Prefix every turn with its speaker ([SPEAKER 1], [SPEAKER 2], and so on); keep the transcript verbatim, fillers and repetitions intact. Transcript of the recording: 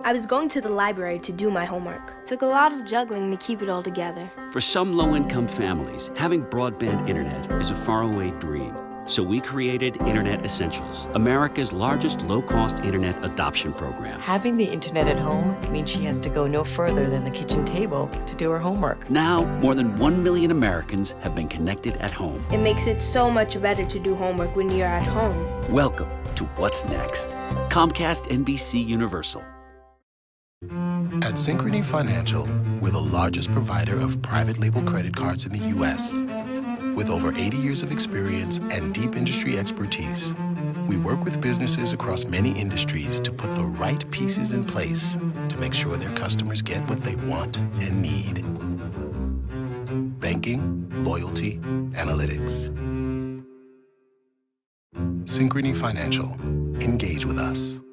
[SPEAKER 1] I was going to the library to do my homework. Took a lot of juggling to keep it all together.
[SPEAKER 2] For some low-income families, having broadband internet is a faraway dream. So we created Internet Essentials, America's largest low-cost internet adoption program.
[SPEAKER 3] Having the internet at home means she has to go no further than the kitchen table to do her homework.
[SPEAKER 2] Now, more than one million Americans have been connected at home.
[SPEAKER 1] It makes it so much better to do homework when you're at home.
[SPEAKER 2] Welcome to What's Next. Comcast N B C Universal.
[SPEAKER 4] At Synchrony Financial, we're the largest provider of private label credit cards in the U S With over eighty years of experience and deep industry expertise, we work with businesses across many industries to put the right pieces in place to make sure their customers get what they want and need. Banking, loyalty, analytics. Synchrony Financial. Engage with us.